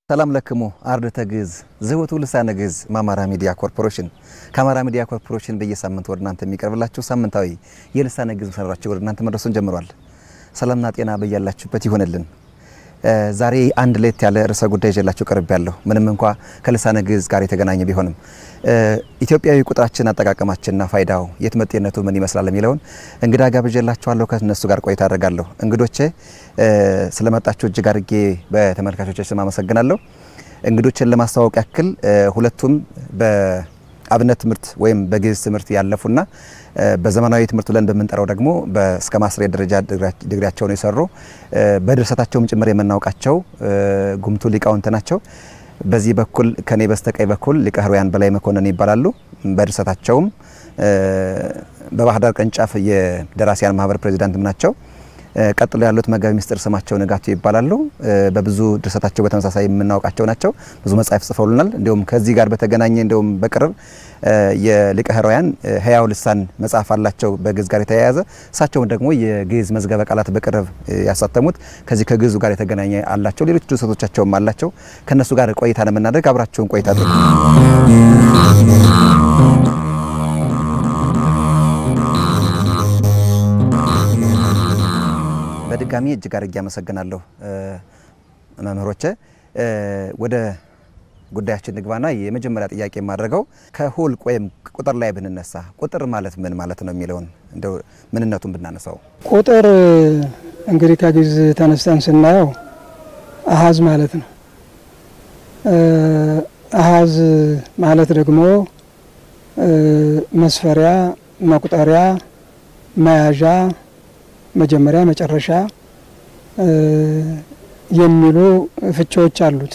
ሰላም ለክሙ አርድተ ግዕዝ ዘወቱ ልሳነ ግዕዝ ማማራ ሚዲያ ኮርፖሬሽን ካማራ ሚዲያ ኮርፖሬሽን በየሳምንቱ ወደ እናንተ የሚቀርብላችሁ ሳምንታዊ የልሳነ ግዕዝ መሰራቸው ወደ እናንተ መድረሱን ጀምሯል። ሰላምና ጤና በያላችሁበት ይሆንልን። ዛሬ አንድ ለየት ያለ ርዕሰ ጉዳይ ይዤላችሁ ቀርቤያለሁ። ምንም እንኳን ከልሳነ ግዕዝ ጋር የተገናኘ ቢሆንም ኢትዮጵያዊ ቁጥራችን አጠቃቀማችንና ፋይዳው የትመጤነቱ ምን ይመስላል የሚለውን እንግዳ ጋብዤላችኋለሁ። ከነሱ ጋር ቆይታ አደርጋለሁ። እንግዶቼ ስለመጣችሁ እጅግ አድርጌ በተመልካቾች ስም አመሰግናለሁ። እንግዶችን ለማስተዋወቅ ያክል ሁለቱም በአብነት ትምህርት ወይም በግዕዝ ትምህርት ያለፉና በዘመናዊ ትምህርት ብለን በመንጠራው ደግሞ እስከ ማስተር ደረጃ ዲግሪያቸውን የሰሩ በድርሰታቸውም ጭምር የምናውቃቸው ጉምቱ ሊቃውንት ናቸው። በዚህ በኩል ከኔ በስተቀኝ በኩል ሊቀ ኅሩያን በላይ መኮንን ይባላሉ። በድርሰታቸውም በባህር ዳር ቅርንጫፍ የደራሲያን ማህበር ፕሬዝዳንት ናቸው። ቀጥሎ ያሉት መጋቢ ምስጢር ስማቸው ንጋቱ ይባላሉ። በብዙ ድርሰታቸው በተመሳሳይ የምናውቃቸው ናቸው። ብዙ መጽሐፍ ጽፈውልናል። እንደውም ከዚህ ጋር በተገናኘ እንደውም በቅርብ የሊቀ ኅሩያን ሕያው ልሳን መጽሐፍ አላቸው በግዕዝ ጋር የተያያዘ። እሳቸውን ደግሞ የግዕዝ መዝገበ ቃላት በቅርብ ያሳተሙት ከዚህ ከግዕዙ ጋር የተገናኘ አላቸው። ሌሎች ድርሰቶቻቸውም አላቸው። ከነሱ ጋር ቆይታ ለምናደርግ አብራችሁን ቆይታ አድርጉ። በድጋሚ እጅግ አድርጌ አመሰግናለሁ መምህሮቼ። ወደ ጉዳያችን ንግባና የመጀመሪያ ጥያቄ የማደርገው ከሁልቅ ወይም ቁጥር ላይ ብንነሳ ቁጥር ማለት ምን ማለት ነው የሚለውን እንደው ምንነቱን ብናነሳው። ቁጥር እንግዲህ ከግዕዝ ተነስተን ስናየው አሃዝ ማለት ነው። አሃዝ ማለት ደግሞ መስፈሪያ፣ መቁጠሪያ፣ መያዣ፣ መጀመሪያ መጨረሻ የሚሉ ፍቺዎች አሉት።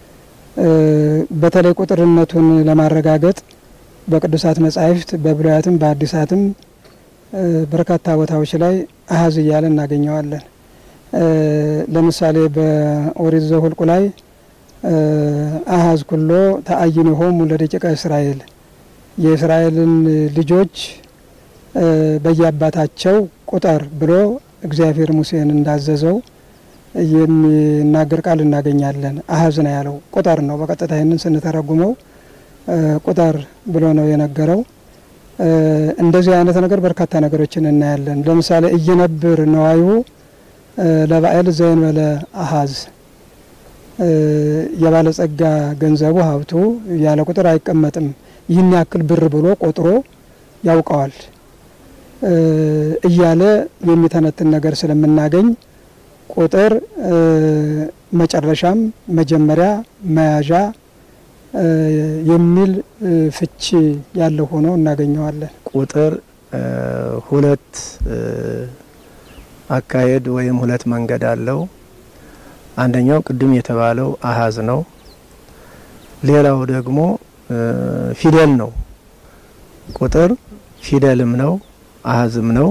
በተለይ ቁጥርነቱን ለማረጋገጥ በቅዱሳት መጻሕፍት በብሉያትም በአዲሳትም በርካታ ቦታዎች ላይ አሃዝ እያለ እናገኘዋለን። ለምሳሌ በኦሪት ዘኍልቍ ላይ አሃዝ ኩሎ ተአይንሆሙ ለደቂቀ እስራኤል፣ የእስራኤልን ልጆች በየአባታቸው ቁጥር ብሎ እግዚአብሔር ሙሴን እንዳዘዘው የሚናገር ቃል እናገኛለን። አሃዝ ነው ያለው፣ ቁጥር ነው። በቀጥታ ይህንን ስንተረጉመው ቁጥር ብሎ ነው የነገረው። እንደዚህ አይነት ነገር በርካታ ነገሮችን እናያለን። ለምሳሌ እየነብር ነዋዩ ለባዕል ዘእንበለ አሃዝ፣ የባለጸጋ ገንዘቡ ሀብቱ ያለ ቁጥር አይቀመጥም፣ ይህን ያክል ብር ብሎ ቆጥሮ ያውቀዋል እያለ የሚተነትን ነገር ስለምናገኝ ቁጥር መጨረሻም መጀመሪያ መያዣ የሚል ፍቺ ያለው ሆኖ እናገኘዋለን። ቁጥር ሁለት አካሄድ ወይም ሁለት መንገድ አለው። አንደኛው ቅድም የተባለው አሃዝ ነው። ሌላው ደግሞ ፊደል ነው። ቁጥር ፊደልም ነው አሃዝም ነው።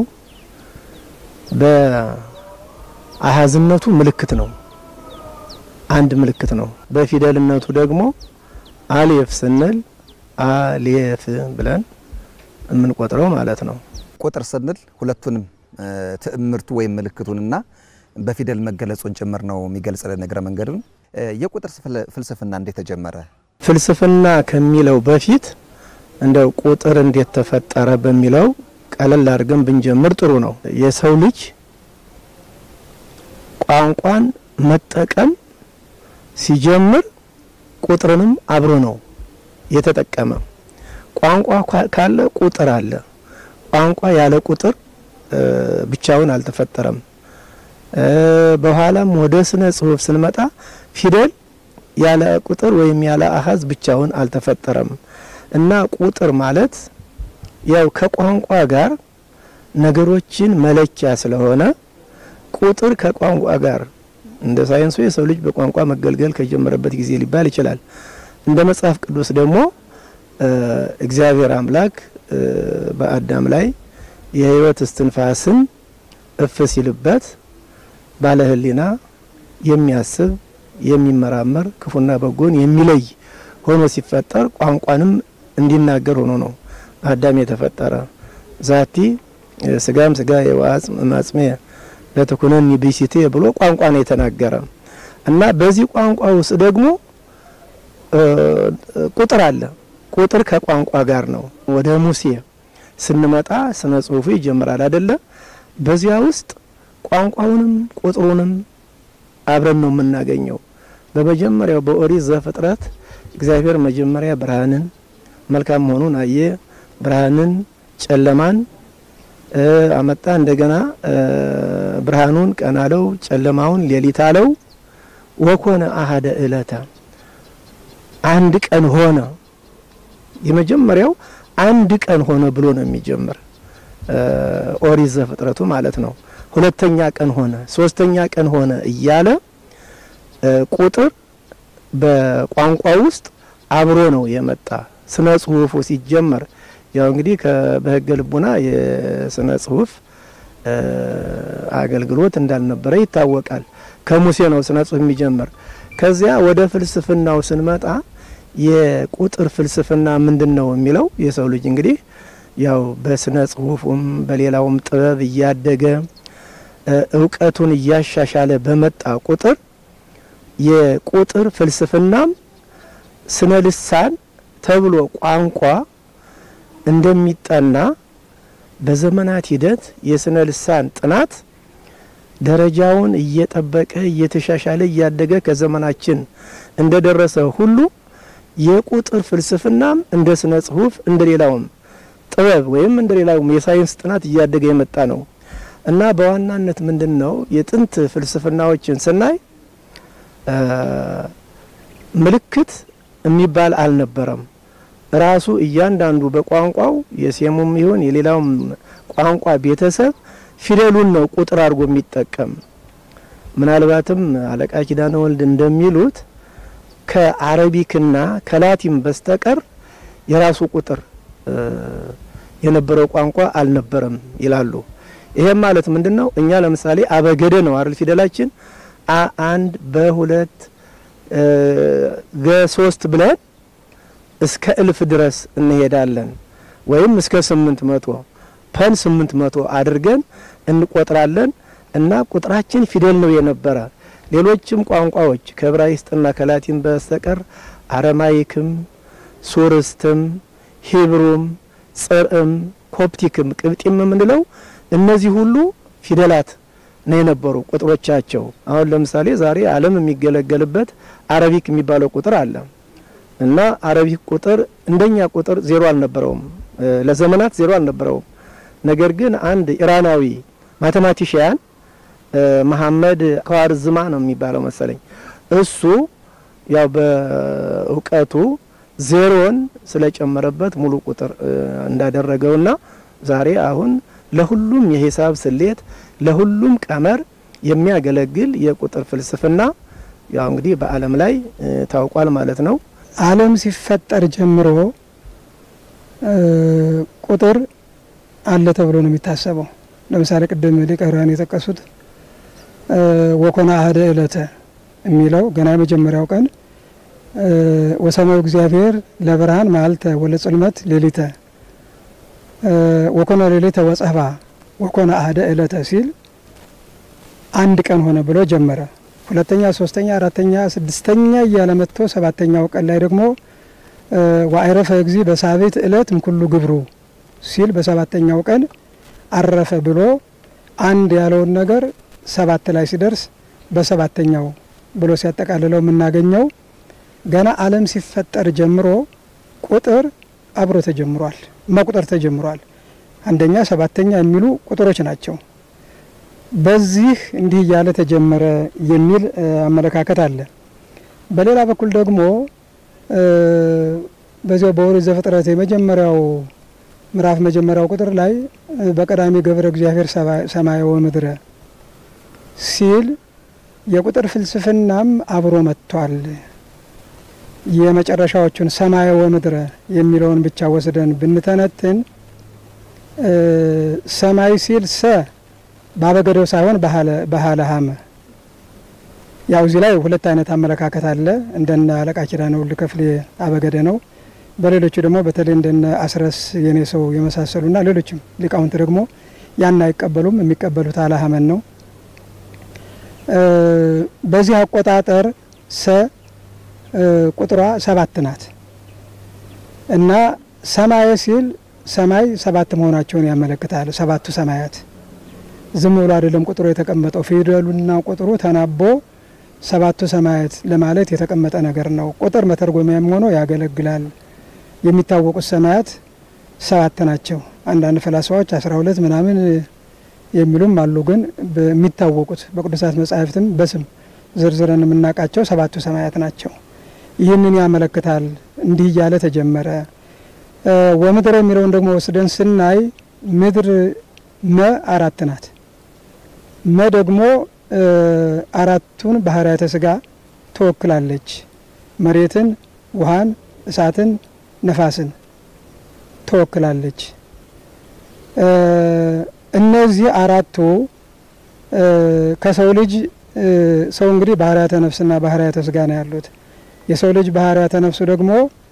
በአሃዝነቱ ምልክት ነው፣ አንድ ምልክት ነው። በፊደልነቱ ደግሞ አሌፍ ስንል አሌፍ ብለን የምንቆጥረው ማለት ነው። ቁጥር ስንል ሁለቱንም ትእምርቱ ወይም ምልክቱንና በፊደል መገለጹን ጭምር ነው የሚገልጽልን ነገረ መንገዱን። የቁጥር ፍልስፍና እንዴት ተጀመረ? ፍልስፍና ከሚለው በፊት እንደው ቁጥር እንዴት ተፈጠረ በሚለው ቀለል አድርገን ብንጀምር ጥሩ ነው። የሰው ልጅ ቋንቋን መጠቀም ሲጀምር ቁጥርንም አብሮ ነው የተጠቀመ። ቋንቋ ካለ ቁጥር አለ። ቋንቋ ያለ ቁጥር ብቻውን አልተፈጠረም። በኋላም ወደ ስነ ጽሁፍ ስንመጣ ፊደል ያለ ቁጥር ወይም ያለ አሃዝ ብቻውን አልተፈጠረም እና ቁጥር ማለት ያው ከቋንቋ ጋር ነገሮችን መለኪያ ስለሆነ ቁጥር ከቋንቋ ጋር እንደ ሳይንሱ የሰው ልጅ በቋንቋ መገልገል ከጀመረበት ጊዜ ሊባል ይችላል። እንደ መጽሐፍ ቅዱስ ደግሞ እግዚአብሔር አምላክ በአዳም ላይ የሕይወት እስትንፋስን እፍ ሲልበት ባለ ሕሊና የሚያስብ የሚመራመር ክፉና በጎን የሚለይ ሆኖ ሲፈጠር ቋንቋንም እንዲናገር ሆኖ ነው አዳም የተፈጠረ። ዛቲ ስጋም ስጋ የዋጽም ማጽሜ ለተኩነኒ ቢሲቴ ብሎ ቋንቋ ነው የተናገረ። እና በዚህ ቋንቋ ውስጥ ደግሞ ቁጥር አለ። ቁጥር ከቋንቋ ጋር ነው። ወደ ሙሴ ስንመጣ ስነ ጽሁፉ ይጀምራል አይደለ? በዚያ ውስጥ ቋንቋውንም ቁጥሩንም አብረን ነው የምናገኘው። በመጀመሪያው በኦሪት ዘፍጥረት እግዚአብሔር መጀመሪያ ብርሃንን መልካም መሆኑን አየ። ብርሃንን ጨለማን አመጣ። እንደገና ብርሃኑን ቀን አለው፣ ጨለማውን ሌሊት አለው። ወኮነ አሐደ ዕለተ አንድ ቀን ሆነ። የመጀመሪያው አንድ ቀን ሆነ ብሎ ነው የሚጀምር ኦሪት ዘፍጥረቱ ማለት ነው። ሁለተኛ ቀን ሆነ፣ ሶስተኛ ቀን ሆነ እያለ ቁጥር በቋንቋ ውስጥ አብሮ ነው የመጣ። ስነ ጽሁፉ ሲጀመር ያው እንግዲህ በህገ ልቡና የስነ ጽሁፍ አገልግሎት እንዳልነበረ ይታወቃል። ከሙሴ ነው ስነ ጽሁፍ የሚጀምር። ከዚያ ወደ ፍልስፍናው ስንመጣ የቁጥር ፍልስፍና ምንድነው የሚለው የሰው ልጅ እንግዲህ ያው በስነ ጽሁፉም በሌላውም ጥበብ እያደገ እውቀቱን እያሻሻለ በመጣ ቁጥር የቁጥር ፍልስፍናም ስነ ልሳን ተብሎ ቋንቋ እንደሚጠና በዘመናት ሂደት የስነ ልሳን ጥናት ደረጃውን እየጠበቀ እየተሻሻለ እያደገ ከዘመናችን እንደደረሰ ሁሉ የቁጥር ፍልስፍናም እንደ ስነ ጽሁፍ እንደሌላውም ጥበብ ወይም እንደሌላውም የሳይንስ ጥናት እያደገ የመጣ ነው እና በዋናነት ምንድነው የጥንት ፍልስፍናዎችን ስናይ ምልክት የሚባል አልነበረም። ራሱ እያንዳንዱ በቋንቋው የሴሙም ይሁን የሌላውም ቋንቋ ቤተሰብ ፊደሉን ነው ቁጥር አድርጎ የሚጠቀም። ምናልባትም አለቃ ኪዳነ ወልድ እንደሚሉት ከአረቢክና ከላቲን በስተቀር የራሱ ቁጥር የነበረው ቋንቋ አልነበረም ይላሉ። ይሄም ማለት ምንድነው? እኛ ለምሳሌ አበገደ ነው አይደል ፊደላችን አንድ በሁለት ገ3 ብለን እስከ እልፍ ድረስ እንሄዳለን ወይም እስከ 800 ፐን 800 አድርገን እንቆጥራለን እና ቁጥራችን ፊደል ነው የነበረ። ሌሎችም ቋንቋዎች ከዕብራይስጥና ከላቲን በስተቀር አረማይክም፣ ሱርስትም፣ ሂብሩም፣ ጽርዕም፣ ኮፕቲክም ቅብጢም ምንለው እነዚህ ሁሉ ፊደላት ነው የነበሩ ቁጥሮቻቸው። አሁን ለምሳሌ ዛሬ ዓለም የሚገለገልበት አረቢክ የሚባለው ቁጥር አለ እና አረቢክ ቁጥር እንደኛ ቁጥር ዜሮ አልነበረውም፣ ለዘመናት ዜሮ አልነበረውም። ነገር ግን አንድ ኢራናዊ ማቴማቲሽያን መሐመድ ኻዋርዝማ ነው የሚባለው መሰለኝ እሱ ያው በእውቀቱ ዜሮን ስለጨመረበት ሙሉ ቁጥር እንዳደረገውና ዛሬ አሁን ለሁሉም የሂሳብ ስሌት ለሁሉም ቀመር የሚያገለግል የቁጥር ፍልስፍና ያው እንግዲህ በዓለም ላይ ታውቋል ማለት ነው። ዓለም ሲፈጠር ጀምሮ ቁጥር አለ ተብሎ ነው የሚታሰበው። ለምሳሌ ቅድም ሊቀራን የተቀሱት ወኮነ አሐደ ዕለተ የሚለው ገና የመጀመሪያው ቀን ወሰማዩ እግዚአብሔር ለብርሃን መዓልተ ወለጽልመት ሌሊተ ወኮነ ሌሊተ ወጸባ ወኮነ አሐደ ዕለተ ሲል አንድ ቀን ሆነ ብሎ ጀመረ። ሁለተኛ፣ ሶስተኛ፣ አራተኛ፣ ስድስተኛ እያለ መጥቶ ሰባተኛው ቀን ላይ ደግሞ ወአይረፈ እግዚ በሳቤት ዕለት እምኩሉ ግብሩ ሲል በሰባተኛው ቀን አረፈ ብሎ አንድ ያለውን ነገር ሰባት ላይ ሲደርስ በሰባተኛው ብሎ ሲያጠቃልለው የምናገኘው ገና ዓለም ሲፈጠር ጀምሮ ቁጥር አብሮ ተጀምሯል፣ መቁጠር ተጀምሯል። አንደኛ ሰባተኛ የሚሉ ቁጥሮች ናቸው። በዚህ እንዲህ ያለ ተጀመረ የሚል አመለካከት አለ። በሌላ በኩል ደግሞ በዚያው በኦሪት ዘፍጥረት የመጀመሪያው ምዕራፍ መጀመሪያው ቁጥር ላይ በቀዳሚ ገብረ እግዚአብሔር ሰማየ ወምድረ ሲል የቁጥር ፍልስፍናም አብሮ መጥቷል። የመጨረሻዎቹን ሰማየ ወምድረ የሚለውን ብቻ ወስደን ብንተነትን ሰማይ ሲል ሰ ባበገደው ሳይሆን በሃለ ሀመ ያው እዚህ ላይ ሁለት አይነት አመለካከት አለ። እንደነ አለቃ ኪዳነ ወልድ ከፍሌ አበገደ ነው። በሌሎቹ ደግሞ በተለይ እንደነ አስረስ የኔ ሰው የመሳሰሉና ሌሎችም ሊቃውንት ደግሞ ያን አይቀበሉም። የሚቀበሉት አለ ሀመን ነው። በዚህ አቆጣጠር ሰ ቁጥሯ 7 ናት እና ሰማይ ሲል ሰማይ 7 መሆናቸውን ያመለክታል። 7ቱ ሰማያት ዝም ብሎ አይደለም ቁጥሩ የተቀመጠው። ፊደሉና ቁጥሩ ተናቦ 7ቱ ሰማያት ለማለት የተቀመጠ ነገር ነው። ቁጥር መተርጎሚያም ሆኖ ያገለግላል። የሚታወቁት ሰማያት 7 ናቸው። አንዳንድ ፈላስፋዎች 12 ምናምን የሚሉም አሉ። ግን በሚታወቁት በቅዱሳት መጻሕፍትም በስም ዝርዝረን የምናውቃቸው 7ቱ ሰማያት ናቸው። ይህንን ያመለክታል። እንዲህ እያለ ተጀመረ። ወምድር የሚለውን ደግሞ ወስደን ስናይ ምድር መ 4 ናት። መ ደግሞ 4ቱን ባህርያተ ሥጋ ትወክላለች። መሬትን፣ ውሃን፣ እሳትን፣ ነፋስን ትወክላለች። እነዚህ 4ቱ ከሰው ልጅ ሰው እንግዲህ ባህርያተ ነፍስና ባህርያተ ሥጋ ነው ያሉት። የሰው ልጅ ባህርያተ ነፍሱ ደግሞ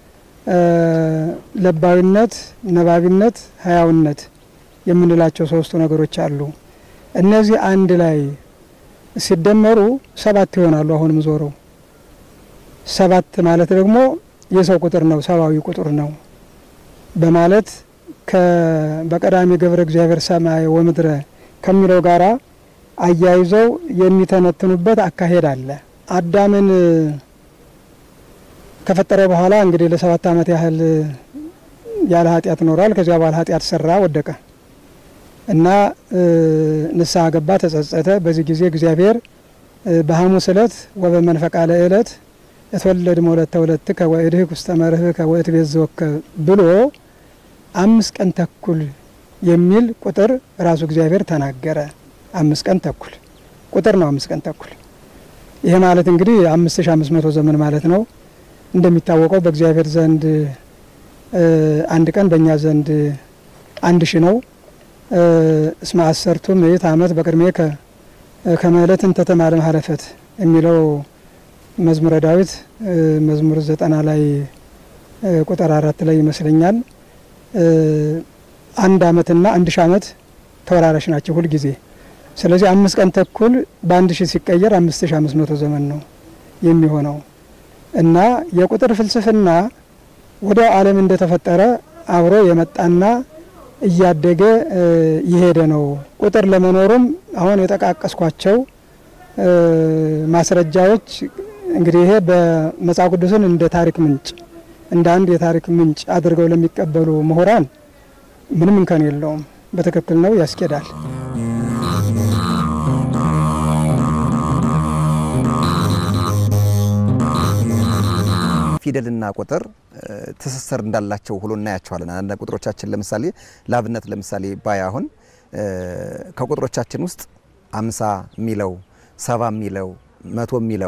ለባዊነት፣ ነባቢነት፣ ህያውነት የምንላቸው 3ቱ ነገሮች አሉ። እነዚህ አንድ ላይ ሲደመሩ 7 ይሆናሉ። አሁንም ዞረው 7 ማለት ደግሞ የሰው ቁጥር ነው፣ ሰብአዊ ቁጥር ነው በማለት በቀዳሚ ገብረ እግዚአብሔር ሰማይ ወምድረ ከሚለው ጋራ አያይዘው የሚተነትኑበት አካሄድ አለ። አዳምን ከፈጠረ በኋላ እንግዲህ ለ7 ዓመት ያህል ያለ ኃጢአት ኖሯል። ከዚያ በኋላ ኃጢአት ሰራ፣ ወደቀ እና ንስሐ ገባ፣ ተጸጸተ። በዚህ ጊዜ እግዚአብሔር በሐሙስ ዕለት ወበመንፈቃ ለዕለት እትወለድ መውለተ ወለትከ ወእድኅ ውስተ መርኅከ ወእትቤዝወከ ብሎ 5 ቀን ተኩል የሚል ቁጥር ራሱ እግዚአብሔር ተናገረ። 5 ቀን ተኩል ቁጥር ነው። 5 ቀን ተኩል ይሄ ማለት እንግዲህ 5500 ዘመን ማለት ነው። እንደሚታወቀው በእግዚአብሔር ዘንድ 1 ቀን በእኛ ዘንድ 1000 ነው። እስመ 10ቱ ምዕት ዓመት በቅድሜከ ከመ ዕለት እንተ ተማልም ሀለፈት የሚለው መዝሙረ ዳዊት መዝሙር 90 ላይ ቁጥር 4 ላይ ይመስለኛል። 1 ዓመትና 1000 ዓመት ተወራራሽ ናቸው ሁል ጊዜ። ስለዚህ 5 ቀን ተኩል በ1000 ሲቀየር 5500 ዘመን ነው የሚሆነው እና የቁጥር ፍልስፍና ወዲያው ዓለም እንደተፈጠረ አብሮ የመጣና እያደገ ይሄደ ነው። ቁጥር ለመኖሩም አሁን የጠቃቀስኳቸው ማስረጃዎች እንግዲህ ይሄ በመጽሐፍ ቅዱስን እንደ ታሪክ ምንጭ እንደ አንድ የታሪክ ምንጭ አድርገው ለሚቀበሉ ምሁራን ምንም እንከን የለውም። በትክክል ነው፣ ያስኬዳል። ፊደልና ቁጥር ትስስር እንዳላቸው ሁሉ እናያቸዋለን። አንድ ቁጥሮቻችን ለምሳሌ ላብነት ለምሳሌ ባይ አሁን ከቁጥሮቻችን ውስጥ 50 ሚለው 70 ሚለው 100 ሚለው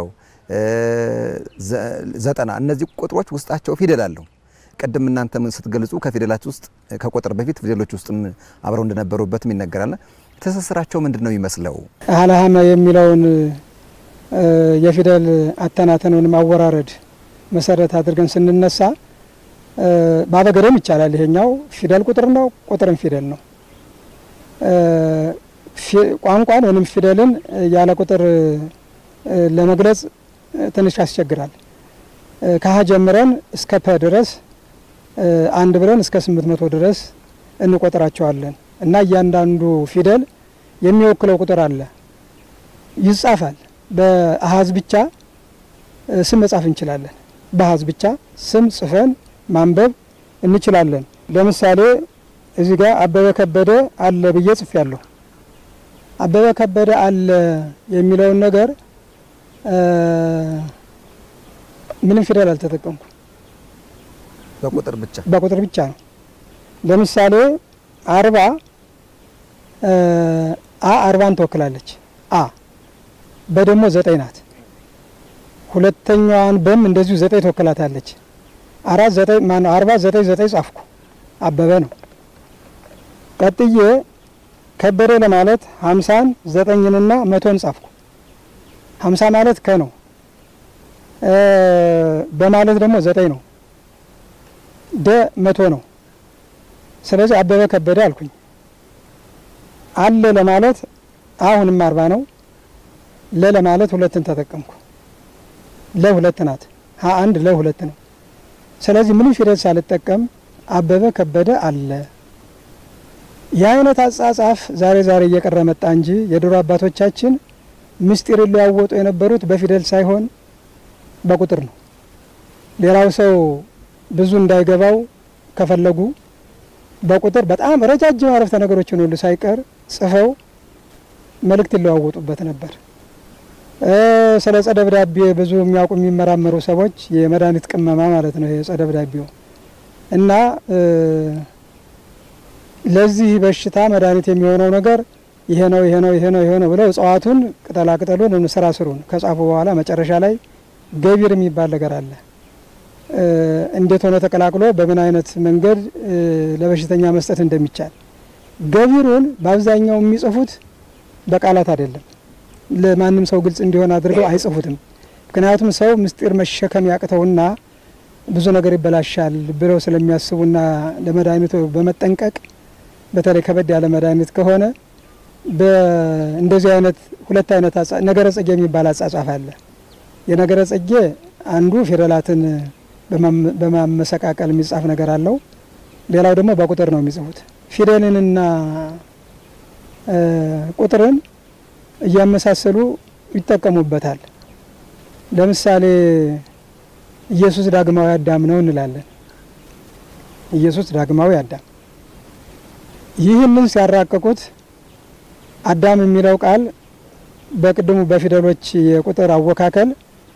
90 እነዚህ ቁጥሮች ውስጣቸው ፊደል አለው። ቀደም እናንተ ምን ስትገልጹ ከፊደላችሁ ውስጥ ከቁጥር በፊት ፊደሎች ውስጥ አብረው እንደነበሩበትም ይነገራል። ትስስራቸው ምንድነው ይመስለው? አላህመ የሚለውን የፊደል አተናተኑን ማወራረድ መሰረት አድርገን ስንነሳ ባበገደም ይቻላል። ይሄኛው ፊደል ቁጥር ነው፣ ቁጥርም ፊደል ነው። ቋንቋን ወይም ፊደልን ያለ ቁጥር ለመግለጽ ትንሽ ያስቸግራል። ከሀ ጀምረን እስከ ፐ ድረስ 1 ብለን እስከ 800 ድረስ እንቆጥራቸዋለን እና እያንዳንዱ ፊደል የሚወክለው ቁጥር አለ፣ ይጻፋል። በአሃዝ ብቻ ስም መጻፍ እንችላለን። በአሃዝ ብቻ ስም ጽፈን ማንበብ እንችላለን። ለምሳሌ እዚህ ጋር አበበ ከበደ አለ ብዬ ጽፌያለሁ። አበበ ከበደ አለ የሚለውን ነገር ምንም ፊደል አልተጠቀምኩ፣ በቁጥር ብቻ ነው። ለምሳሌ 40 40ን ትወክላለች። በደሞ 9 ናት። ሁለተኛዋን በም እንደዚሁ 9 ትወክላታለች። 49 ማነው 49 ጻፍኩ፣ አበበ ነው። ቀጥዬ ከበደ ለማለት 50ን 9ንና 100ን ጻፍኩ። 50 ማለት ከ ነው፣ በማለት ደግሞ 9 ነው፣ ደ 100 ነው። ስለዚህ አበበ ከበደ አልኩኝ። አለ ለማለት አሁንም 40 ነው። ለማለት 2ን ተጠቀምኩ። ለ2 ናት። 1 ለ2 ነው። ስለዚህ ምንም ፊደል ሳልጠቀም አበበ ከበደ አለ። የአይነት አጻጻፍ ዛሬ እየቀረ መጣ እንጂ የድሮ አባቶቻችን ምስጢር ሊያወጡ የነበሩት በፊደል ሳይሆን በቁጥር ነው። ሌላው ሰው ብዙ እንዳይገባው ከፈለጉ በቁጥር በጣም ረጃጅም አረፍተ ነገሮችን ሁሉ ሳይቀር ጽፈው መልእክት ሊያወጡበት ነበር። ስለ ጸደብዳቤ ብዙ የሚያውቁ የሚመራመሩ ሰዎች የመድኃኒት ቅመማ ማለት ነው ይሄ ጸደብዳቤው እና ለዚህ በሽታ መድኃኒት የሚሆነው ነገር ይሄ ነው ብለው እጽዋቱን ቅጠሉን ስራ ስሩን ከጻፉ በኋላ መጨረሻ ላይ ገቢር የሚባል ነገር አለ። እንዴት ሆነ ተቀላቅሎ በምን አይነት መንገድ ለበሽተኛ መስጠት እንደሚቻል ገቢሩን በአብዛኛው የሚጽፉት በቃላት አይደለም። ለማንም ሰው ግልጽ እንዲሆን አድርገው አይጽፉትም። ምክንያቱም ሰው ምስጢር መሸከም ያቅተውና ብዙ ነገር ይበላሻል ብለው ስለሚያስቡና ለመድኃኒቱ በመጠንቀቅ በተለይ ከበድ ያለ መድኃኒት ከሆነ በእንደዚህ አይነት ሁለት አይነት ነገረ ጽጌ የሚባል አጻጻፍ አለ። የነገረ ጽጌ አንዱ ፊደላትን በማመሰቃቀል የሚጻፍ ነገር አለው። ሌላው ደግሞ በቁጥር ነው የሚጽፉት። ፊደልንና ቁጥርን እያመሳሰሉ ይጠቀሙበታል። ለምሳሌ ኢየሱስ ዳግማዊ አዳም ነው እንላለን። ኢየሱስ ዳግማዊ አዳም ይህንን ሲያራቀቁት አዳም የሚለው ቃል በቅድሙ በፊደሎች የቁጥር አወካከል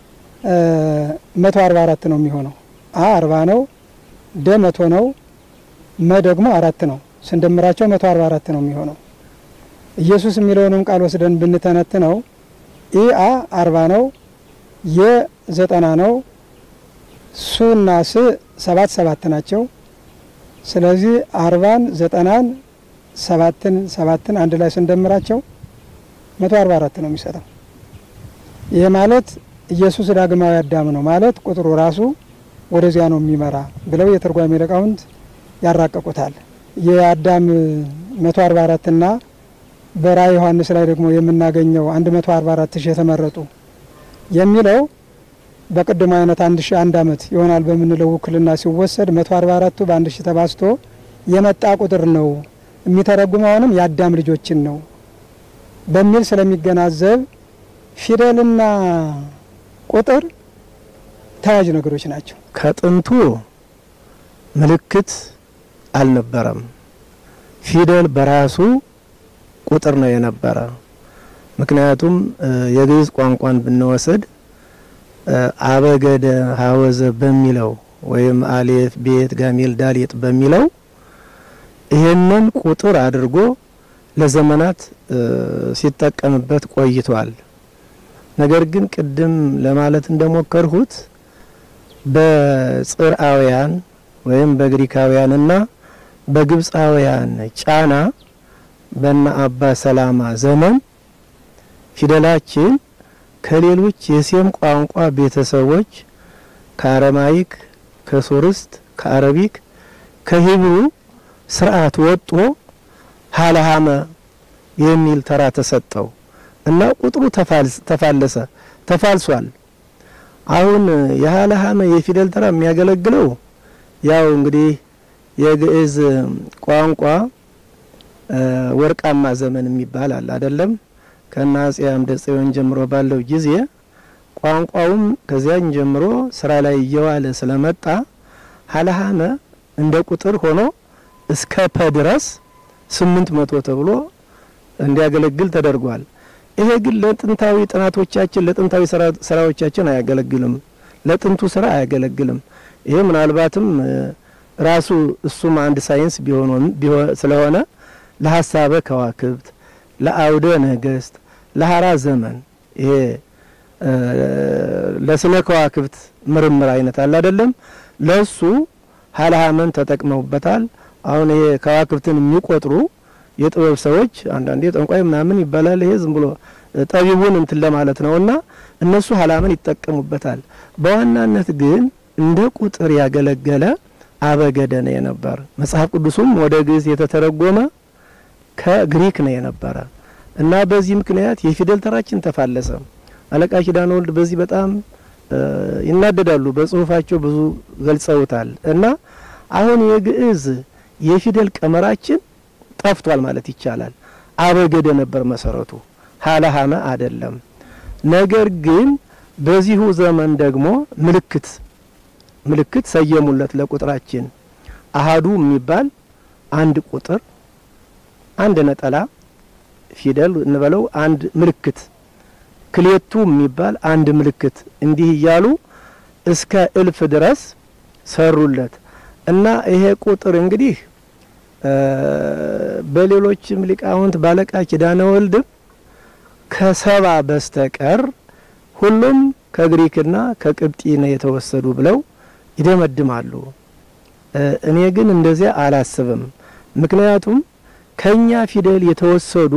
144 ነው የሚሆነው። 40 ነው፣ ደ 100 ነው፣ መ ደግሞ 4 ነው። ስንደምራቸው 144 ነው የሚሆነው። ኢየሱስ የሚለውንም ቃል ወስደን ብንተነትነው ኢአ 40 ነው፣ የ 90 ነው፣ ሱና ስ 7 ናቸው። ስለዚህ 40ን 90ን 7ን አንድ ላይ ስንደምራቸው 144 ነው የሚሰጠው። ይሄ ማለት ኢየሱስ ዳግማዊ አዳም ነው ማለት ቁጥሩ ራሱ ወደዚያ ነው የሚመራ ብለው የተርጓሚ ሊቃውንት ያራቀቁታል። የአዳም 144 እና በራዕየ ዮሐንስ ላይ ደግሞ የምናገኘው 144 ሺህ የተመረጡ የሚለው በቅድሙ አይነት 1001 ዓመት ይሆናል በምንለው ውክልና ሲወሰድ 144ቱ በ1 ሺህ ተባዝቶ የመጣ ቁጥር ነው። የሚተረጉመውንም የአዳም ልጆችን ነው በሚል ስለሚገናዘብ ፊደልና ቁጥር ተያያዥ ነገሮች ናቸው። ከጥንቱ ምልክት አልነበረም። ፊደል በራሱ ቁጥር ነው የነበረ። ምክንያቱም የግዕዝ ቋንቋን ብንወስድ አበገደ ሀወዘ በሚለው ወይም አሌፍ ቤት ጋሜል ዳሊጥ በሚለው ይሄንን ቁጥር አድርጎ ለዘመናት ሲጠቀምበት ቆይቷል። ነገር ግን ቅድም ለማለት እንደሞከርሁት በጽርዓውያን ወይም በግሪካውያንና በግብጻውያን ጫና በእነ አባ ሰላማ ዘመን ፊደላችን ከሌሎች የሴም ቋንቋ ቤተሰቦች ከአረማይክ፣ ከሶርስት፣ ከአረቢክ፣ ከሂብሩ ስርዓት ወጥቶ ሀለሃመ የሚል ተራ ተሰጠው እና ቁጥሩ ተፋልሷል። አሁን የሀለሃመ የፊደል ተራ የሚያገለግለው ያው እንግዲህ የግዕዝ ቋንቋ ወርቃማ ዘመን የሚባል አለ አይደለም? ከአፄ አምደ ጽዮን ጀምሮ ባለው ጊዜ ቋንቋውም ከዚያን ጀምሮ ስራ ላይ እየዋለ ስለመጣ ሀለሃመ እንደ ቁጥር ሆኖ እስከ ፐ ድረስ 800 ተብሎ እንዲያገለግል ተደርጓል። ይሄ ግን ለጥንታዊ ጥናቶቻችን ለጥንታዊ ስራዎቻችን አያገለግልም፣ ለጥንቱ ስራ አያገለግልም። ይሄ ምናልባትም ራሱ እሱም አንድ ሳይንስ ቢሆን ስለሆነ ለሐሳበ ከዋክብት፣ ለአውደ ነገስት፣ ለሐራ ዘመን ይሄ ለስነ ከዋክብት ምርምር አይነት አለ አይደለም? ለሱ ሀለሃመን ተጠቅመውበታል። አሁን ይሄ ከዋክብትን የሚቆጥሩ የጥበብ ሰዎች አንዳንዴ ጠንቋይ ምናምን ይባላል። ይሄ ዝም ብሎ ጠቢቡን እንትን ለማለት ነውና እነሱ ሀለሃመን ይጠቀሙበታል። በዋናነት ግን እንደ ቁጥር ያገለገለ አበገደ ነው የነበረ። መጽሐፍ ቅዱስም ወደ ግዕዝ የተተረጎመ ከግሪክ ነው የነበረ እና በዚህ ምክንያት የፊደል ተራችን ተፋለሰ። አለቃ ኪዳነ ወልድ በዚህ በጣም ይናደዳሉ። በጽሁፋቸው ብዙ ገልጸውታል። እና አሁን የግዕዝ የፊደል ቀመራችን ጠፍቷል ማለት ይቻላል። አበገደ ነበር መሰረቱ፣ ሀለሃመ አይደለም። ነገር ግን በዚሁ ዘመን ደግሞ ምልክት ሰየሙለት ለቁጥራችን። አሃዱ የሚባል አንድ ቁጥር አንድ ነጠላ ፊደል እንበለው አንድ ምልክት፣ ክሌቱ የሚባል አንድ ምልክት፣ እንዲህ እያሉ እስከ እልፍ ድረስ ሰሩለት። እና ይሄ ቁጥር እንግዲህ በሌሎችም ሊቃውንት ባለቃ ኪዳነ ወልድም ከሰባ በስተቀር ሁሉም ከግሪክና ከቅብጢ ነው የተወሰዱ ብለው ይደመድማሉ። እኔ ግን እንደዚያ አላስብም። ምክንያቱም ከኛ ፊደል የተወሰዱ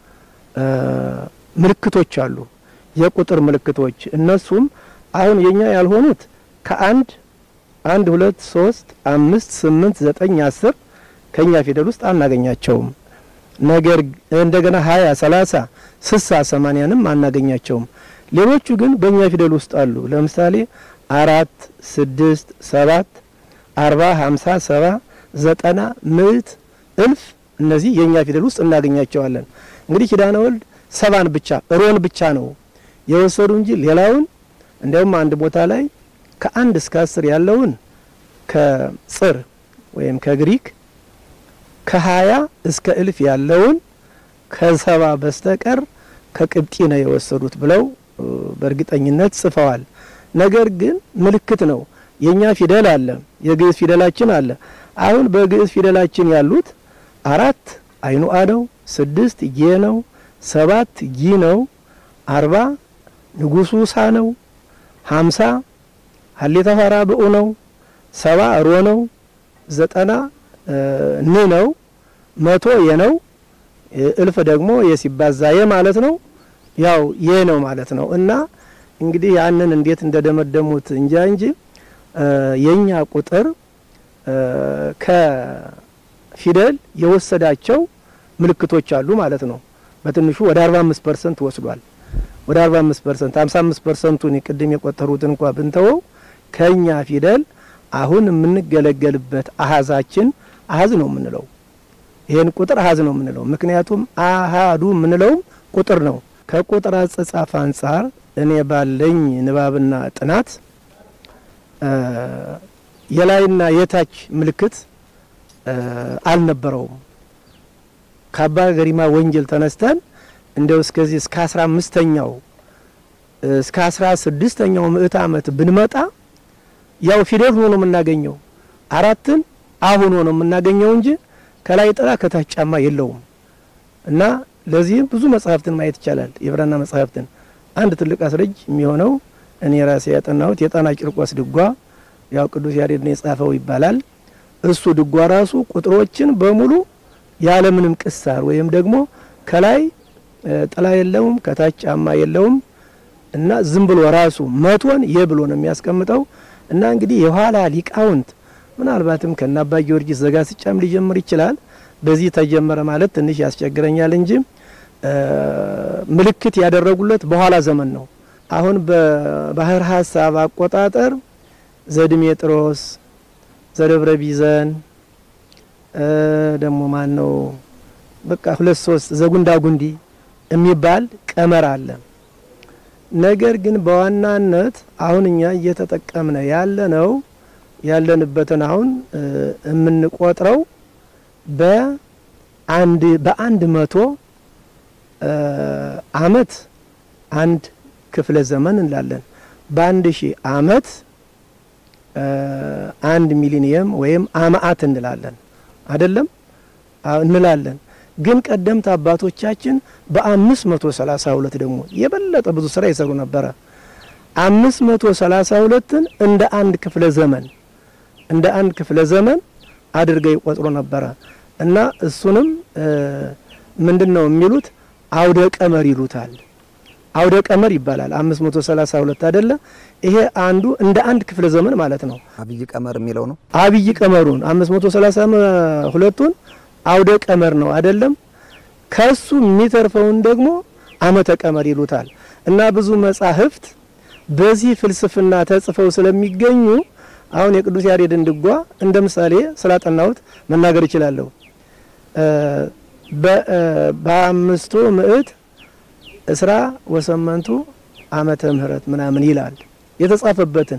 ምልክቶች አሉ፣ የቁጥር ምልክቶች። እነሱም አሁን የኛ ያልሆኑት ከአንድ 1 2 3 5 8 9 10 ከኛ ፊደል ውስጥ አናገኛቸውም። ነገር እንደገና 20 30 60 80ንም አናገኛቸውም። ሌሎቹ ግን በእኛ ፊደል ውስጥ አሉ። ለምሳሌ 4 6 7 40 50 70 90 100 1000 እነዚህ የኛ ፊደል ውስጥ እናገኛቸዋለን። እንግዲህ ኪዳነ ወልድ ሰባን ብቻ ሮን ብቻ ነው የወሰዱ እንጂ ሌላውን እንደውም አንድ ቦታ ላይ ከ1 እስከ 10 ያለውን ከጽር ወይም ከግሪክ ከ20 እስከ 1000 ያለውን ከሰባ በስተቀር ከቅብጢ ነው የወሰዱት ብለው በእርግጠኝነት ጽፈዋል። ነገር ግን ምልክት ነው። የኛ ፊደል አለ፣ የግዕዝ ፊደላችን አለ። አሁን በግዕዝ ፊደላችን ያሉት 4 አይኑ አ ነው፣ 6 ጌ ነው፣ 7 ጊ ነው፣ 40 ንጉሱ ሳ ነው፣ 50 ሀሌታ ፋራ ብኡ ነው፣ 70 ሮ ነው፣ 90 ን ነው፣ 100 የ ነው፣ 1000 ደግሞ የሲባዛ የ ማለት ነው። ያው የ ነው ማለት ነው። እና እንግዲህ ያንን እንዴት እንደደመደሙት እንጂ የኛ ቁጥር ከፊደል የወሰዳቸው ምልክቶች አሉ ማለት ነው። በትንሹ ወደ 45% ወስዷል። ወደ 45% 55%ን ቅድም የቆጠሩትን እንኳን ብንተወው ከኛ ፊደል አሁን የምንገለገልበት አሃዛችን አሃዝ ነው የምንለው። ይሄን ቁጥር አሃዝ ነው የምንለው ምክንያቱም አሃዱ የምንለው ቁጥር ነው። ከቁጥር አጻጻፍ አንፃር እኔ ባለኝ ንባብና ጥናት የላይና የታች ምልክት አልነበረውም። ከአባ ገሪማ ወንጌል ተነስተን እንደው እስከዚህ እስከ 15ኛው እስከ 16ኛው ምዕተ ዓመት ብንመጣ ያው ፊደል ሆኖ ነው የምናገኘው። አራትን አሁን ሆኖ የምናገኘው እንጂ ከላይ ጥራ ከታች ጫማ የለውም። እና ለዚህም ብዙ መጽሐፍትን ማየት ይቻላል። የብራና መጽሐፍትን አንድ ትልቅ አስረጅ የሚሆነው እኔ ራሴ ያጠናሁት የጣና ቂርቆስ ድጓ ያው ቅዱስ ያሬድ ነው የጻፈው ይባላል። እሱ ድጓ ራሱ ቁጥሮችን በሙሉ ያለ ምንም ቅሳር ወይም ደግሞ ከላይ ጥላ የለውም ከታች ጫማ የለውም እና ዝም ብሎ ራሱ መቶን የብሎ ነው የሚያስቀምጠው። እና እንግዲህ የኋላ ሊቃውንት ምናልባትም ከናባ ጊዮርጊስ ዘጋስጫም ሊጀምር ይችላል። በዚህ ተጀመረ ማለት ትንሽ ያስቸግረኛል እንጂ ምልክት ያደረጉለት በኋላ ዘመን ነው። አሁን በባህር ሐሳብ አቆጣጠር ዘድሜጥሮስ ዘደብረ ቢዘን ደሞ ማን ነው በቃ 2 3 ዘጉንዳ ጉንዲ የሚባል ቀመር አለ። ነገር ግን በዋናነት አሁን እኛ እየተጠቀምነ ያለንበትን አሁን የምንቆጥረው በአንድ መቶ አመት አንድ ክፍለ ዘመን እንላለን። በ1000 አመት 1 ሚሊኒየም ወይም አማአት እንላለን አይደለም እንላለን። ግን ቀደምት አባቶቻችን በ532 ደግሞ የበለጠ ብዙ ስራ ይሰሩ ነበር። 532ን እንደ አንድ ክፍለ ዘመን አድርገው ይቆጥሩ ነበር። እና እሱንም ምንድነው የሚሉት አውደ ቀመር ይሉታል። አውደ ቀመር ይባላል 532 አይደለ? ይሄ አንዱ እንደ አንድ ክፍለ ዘመን ማለት ነው። አብይ ቀመር የሚለው ነው። አብይ ቀመሩን 532ን አውደ ቀመር ነው አይደለም? ከሱ የሚተርፈውን ደግሞ ዓመተ ቀመር ይሉታል። እና ብዙ መጻሕፍት በዚህ ፍልስፍና ተጽፈው ስለሚገኙ አሁን የቅዱስ ያሬድን ድጓ እንደ ምሳሌ ስላጠናሁት መናገር እችላለሁ። በአምስቱ ምዕት እስራ ወሰመንቱ ዓመተ ምህረት ምናምን ይላል የተጻፈበትን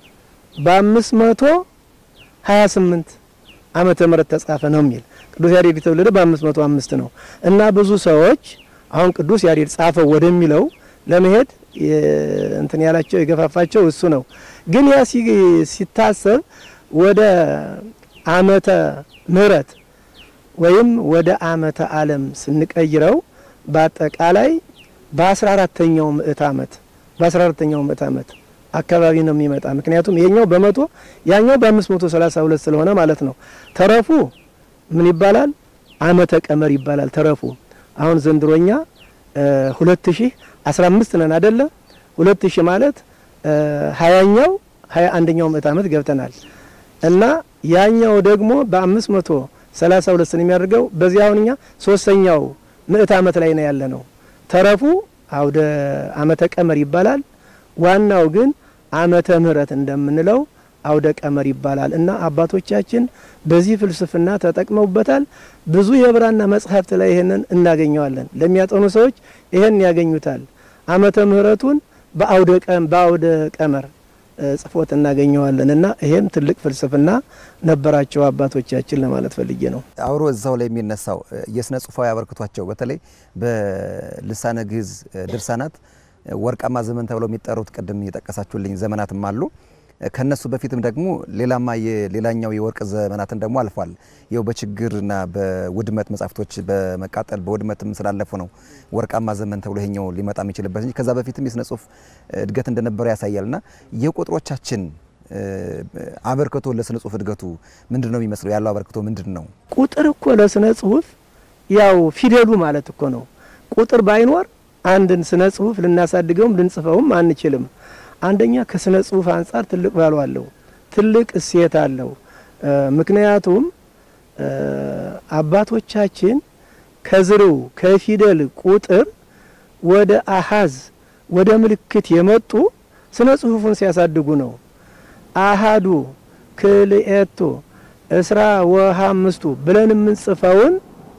በ528 ዓመተ ምህረት ተጻፈ ነው የሚል። ቅዱስ ያሬድ የተወለደ በ505 ነው እና ብዙ ሰዎች አሁን ቅዱስ ያሬድ ጻፈው ወደሚለው ለመሄድ እንትን ያላቸው የገፋፋቸው እሱ ነው። ግን ያ ሲታሰብ ወደ ዓመተ ምህረት ወይም ወደ ዓመተ ዓለም ስንቀይረው በአጠቃላይ በ14ኛው ምዕት ዓመት አካባቢ ነው የሚመጣ። ምክንያቱም ይሄኛው በመቶ ያኛው በ532 ስለሆነ ማለት ነው። ተረፉ ምን ይባላል? ዓመተ ቀመር ይባላል ተረፉ። አሁን ዘንድሮኛ 2015 ነን አይደለ? 2000 ማለት 21ኛው ምዕት ዓመት ገብተናል እና ያኛው ደግሞ በ532 የሚያደርገው በዚህ አሁንኛ 3ኛው ምዕት ዓመት ላይ ነው ያለ ነው። ተረፉ አውደ ዓመተ ቀመር ይባላል። ዋናው ግን ዓመተ ምህረት እንደምንለው አውደ ቀመር ይባላል እና አባቶቻችን በዚህ ፍልስፍና ተጠቅመውበታል። ብዙ የብራና መጽሐፍት ላይ ይሄንን እናገኘዋለን። ለሚያጠኑ ሰዎች ይሄን ያገኙታል። ዓመተ ምህረቱን በአውደ ቀመር ጽፎት እናገኘዋለን እና ይሄም ትልቅ ፍልስፍና ነበራቸው አባቶቻችን ለማለት ፈልጌ ነው። አውሮ እዛው ላይ የሚነሳው የስነ ጽሁፋዊ አበርክቷቸው በተለይ በልሳነ ግዕዝ ድርሳናት ወርቃማ ዘመን ተብለው የሚጠሩት ቅድም የጠቀሳችሁልኝ ዘመናትም አሉ። ከነሱ በፊትም ደግሞ ሌላኛው የወርቅ ዘመናትን ደግሞ አልፏል። ይኸው በችግርና በውድመት መጻፍቶች በመቃጠል በውድመትም ስላለፉ ነው ወርቃማ ዘመን ተብሎ ይሄኛው ሊመጣ የሚችልበት እንጂ ከዛ በፊትም የስነ ጽሁፍ እድገት እንደነበረ ያሳያልና የቁጥሮቻችን አበርክቶ ለስነ ጽሁፍ እድገቱ ምንድነው የሚመስለው? ያለው አበርክቶ ምንድነው? ቁጥር እኮ ለስነ ጽሁፍ ያው ፊደሉ ማለት እኮ ነው። ቁጥር ባይኖር አንድን ስነ ጽሁፍ ልናሳድገውም ልንጽፈውም አንችልም። አንደኛ ከስነ ጽሁፍ አንፃር ትልቅ ቫልዩ አለው፣ ትልቅ እሴት አለው። ምክንያቱም አባቶቻችን ከዝርው ከፊደል ቁጥር ወደ አሃዝ ወደ ምልክት የመጡ ስነ ጽሁፉን ሲያሳድጉ ነው። አሃዱ ክልኤቱ እስራ ወሃምስቱ ብለን የምንጽፈውን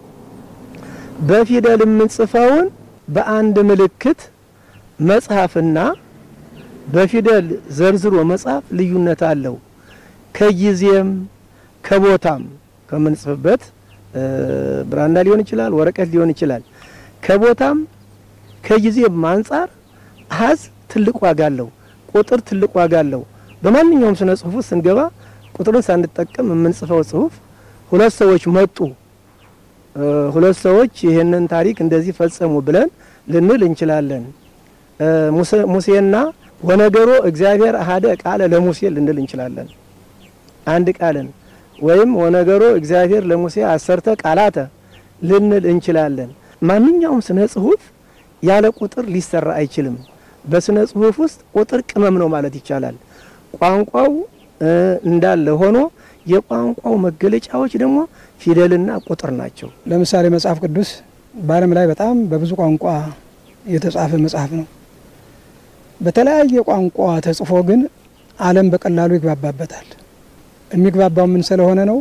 በፊደል የምንጽፈውን በአንድ ምልክት መጽሐፍና በፊደል ዘርዝሮ መጽሐፍ ልዩነት አለው። ከጊዜም ከቦታም ከምንጽፍበት ብራና ሊሆን ይችላል፣ ወረቀት ሊሆን ይችላል። ከቦታም ከጊዜም አንፃር አሃዝ ትልቅ ዋጋ አለው፣ ቁጥር ትልቅ ዋጋ አለው። በማንኛውም ስነ ጽሁፍ ስንገባ ቁጥሩን ሳንጠቀም የምንጽፈው ጽሁፍ ሁለት ሰዎች መጡ፣ ሁለት ሰዎች ይሄንን ታሪክ እንደዚህ ፈጸሙ ብለን ልንል እንችላለን። ሙሴና ወነገሮ እግዚአብሔር አሃደ ቃለ ለሙሴ ልንል እንችላለን። አንድ ቃልን ወይም ወነገሮ እግዚአብሔር ለሙሴ 10 ቃላተ ልንል እንችላለን። ማንኛውም ስነ ጽሁፍ ያለ ቁጥር ሊሰራ አይችልም። በስነ ጽሁፍ ውስጥ ቁጥር ቅመም ነው ማለት ይቻላል። ቋንቋው እንዳለ ሆኖ የቋንቋው መገለጫዎች ደግሞ ፊደልና ቁጥር ናቸው። ለምሳሌ መጽሐፍ ቅዱስ በዓለም ላይ በጣም በብዙ ቋንቋ የተጻፈ መጽሐፍ ነው። በተለያየ ቋንቋ ተጽፎ ግን ዓለም በቀላሉ ይግባባበታል። የሚግባባው ምን ስለሆነ ነው?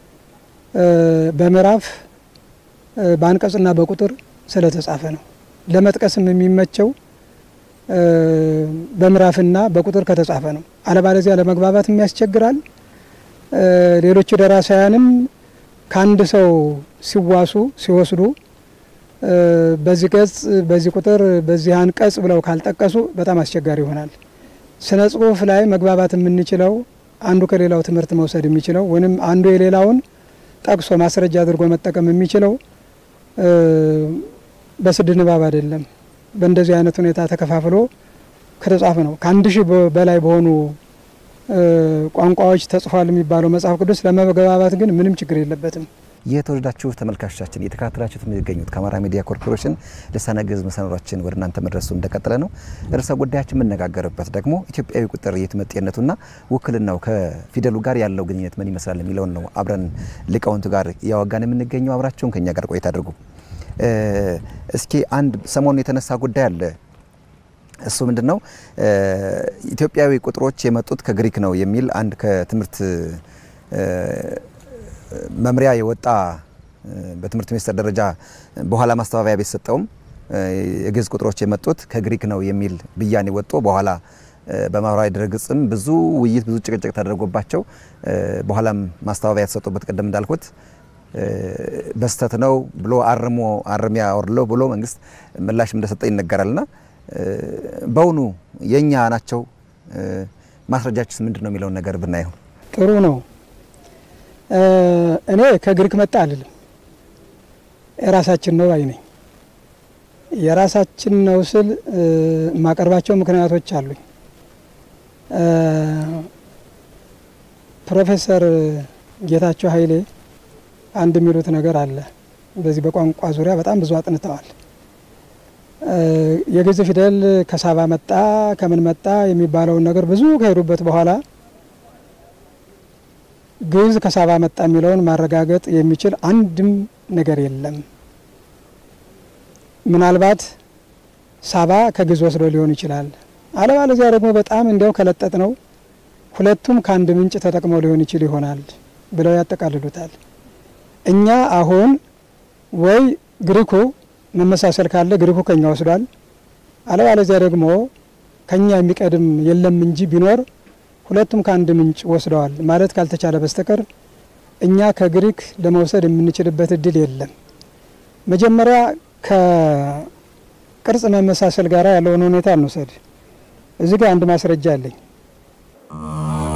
በምዕራፍ በአንቀጽና በቁጥር ስለተጻፈ ነው። ለመጥቀስም የሚመቸው በምዕራፍና በቁጥር ከተጻፈ ነው። አለበለዚያ ለመግባባትም ያስቸግራል። ሌሎች ደራሲያንም ከአንድ ሰው ሲዋሱ ሲወስዱ በዚህ ገጽ በዚህ ቁጥር በዚህ አንቀጽ ብለው ካልጠቀሱ በጣም አስቸጋሪ ይሆናል። ስነ ጽሁፍ ላይ መግባባት የምንችለው አንዱ ከሌላው ትምህርት መውሰድ የሚችለው ወይንም አንዱ የሌላውን ጠቅሶ ማስረጃ አድርጎ መጠቀም የሚችለው በስድ ንባብ አይደለም። በእንደዚህ አይነት ሁኔታ ተከፋፍሎ ከተጻፈ ነው። ከ1000 በላይ በሆኑ ቋንቋዎች ተጽፏል የሚባለው መጽሐፍ ቅዱስ ለመግባባት ግን ምንም ችግር የለበትም። የተወደዳችሁ ተመልካቾቻችን እየተከታተላችሁት የምትገኙት ከአማራ ሚዲያ ኮርፖሬሽን ልሳነ ግዕዝ መሰናዷችን ወደ እናንተ መድረሱ እንደቀጠለ ነው። ርዕሰ ጉዳያችን የምንነጋገርበት ደግሞ ኢትዮጵያዊ ቁጥር የትመጤነቱና ውክልናው ከፊደሉ ጋር ያለው ግንኙነት ምን ይመስላል የሚለውን ነው። አብረን ሊቃውንቱ ጋር ያወጋን የምንገኘው። አብራችሁን ከኛ ጋር ቆይታ አድርጉ። እስኪ አንድ ሰሞኑን የተነሳ ጉዳይ አለ። እሱ ምንድነው ኢትዮጵያዊ ቁጥሮች የመጡት ከግሪክ ነው የሚል አንድ ከትምህርት መምሪያ የወጣ በትምህርት ሚኒስቴር ደረጃ በኋላ ማስተባበያ ቢሰጠውም የግዕዝ ቁጥሮች የመጡት ከግሪክ ነው የሚል ብያኔ ወጥቶ በኋላ በማህበራዊ ድረገጽም ብዙ ውይይት ብዙ ጭቅጭቅ ተደርጎባቸው በኋላም ማስተባበያ ተሰጥቶበት ቀደም እንዳልኩት በስተት ነው ብሎ አርሚያ ወርሎ ብሎ መንግስት ምላሽ እንደሰጠ ይነገራልና በውኑ የኛ ናቸው ማስረጃችስ ምንድነው የሚለው ነገር ብናየው ጥሩ ነው። እኔ ከግሪክ መጣ አይደለም የራሳችን ነው አይነኝ የራሳችን ነው ስል ማቀርባቸው ምክንያቶች አሉኝ። ፕሮፌሰር ጌታቸው ኃይሌ አንድ የሚሉት ነገር አለ። በዚህ በቋንቋ ዙሪያ በጣም ብዙ አጥንተዋል። የግዕዝ ፊደል ከሳባ መጣ ከምን መጣ የሚባለውን ነገር ብዙ ከሄዱበት በኋላ ግዕዝ ከሳባ መጣ የሚለውን ማረጋገጥ የሚችል አንድም ነገር የለም። ምናልባት ሳባ ከግዕዝ ወስዶ ሊሆን ይችላል። አለበለዚያ ደግሞ በጣም እንዲያው ከለጠጥ ነው ሁለቱም ከአንድ ምንጭ ተጠቅመው ሊሆን ይችል ይሆናል ብለው ያጠቃልሉታል። እኛ አሁን ወይ ግሪኩ መመሳሰል ካለ ግሪኩ ከኛ ወስዷል፣ አለበለዚያ ደግሞ ከኛ የሚቀድም የለም እንጂ ቢኖር ሁለቱም ከአንድ ምንጭ ወስደዋል ማለት ካልተቻለ በስተቀር እኛ ከግሪክ ለመውሰድ የምንችልበት እድል የለም። መጀመሪያ ከቅርጽ መመሳሰል ጋር ያለውን ሁኔታ እንውሰድ። እዚህ ጋር አንድ ማስረጃ አለኝ።